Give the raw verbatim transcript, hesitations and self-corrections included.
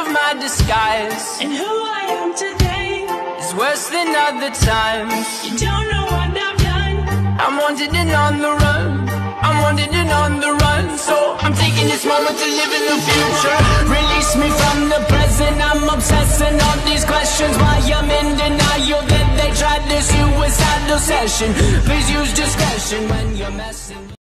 my disguise, and who I am today is worse than other times. You don't know what I've done. I'm wanted and on the run, I'm wanted and on the run. So I'm taking this moment to live in the future. Release me from the present, I'm obsessing on these questions. Why I'm in denial that they tried this suicidal session. Please use discretion when you're messing.